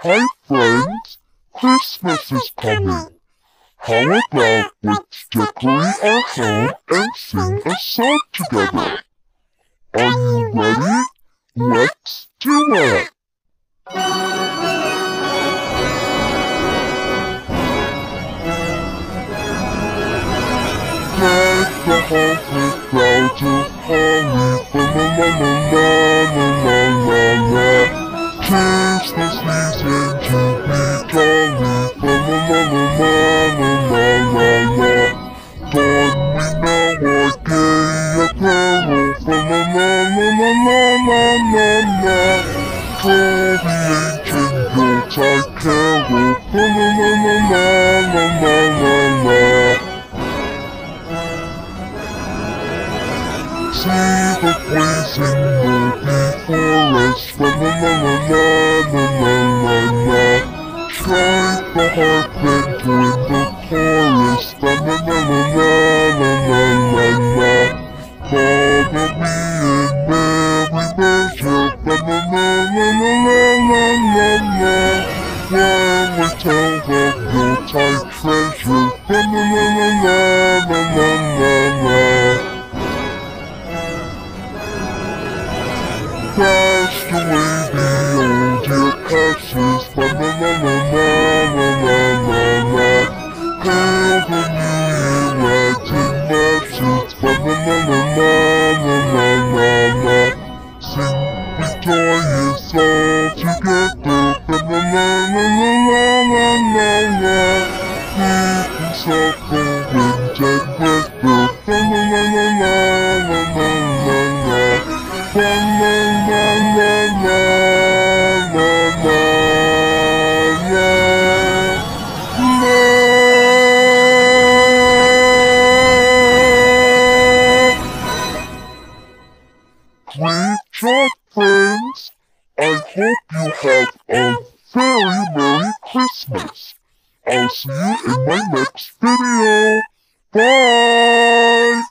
Hi friends, Christmas is coming. How about let's decorate our home and sing a song together? Are you ready? Let's do it! Deck the halls with clouds of holly, la-la-la-la-la-la-la-la-la. Christmas season to be jolly, la-la-la-la-la-la-la-la. Don we now our gay apparel, la-la-la-la-la-la-la-la. Call the ancient Yuletide carol, la-la-la-la-la-la-la-la. See the blazing moon before us, la-la-la-la-la-la-la-la. Strike the harp and join the chorus, la-la-la-la-la-la-la-la. Follow me in merry measure, la-la-la-la-la-la-la-la. While we tell of Yuletide treasure, la-la-la-la-la-la-la-la. Cast away the old year passes, la-la-la-la-la-la-la-la-la. Hail the new year lads and lasses, la-la-la-la-la-la-la-la. Sing with joyous all together, la-la-la-la-la-la-la-la. Peace of the wind and weather, la-la-la-la-la-la-la-la. La la la la la la la la. Great job, friends! I hope you have a very Merry Christmas. I'll see you in my next video. Bye!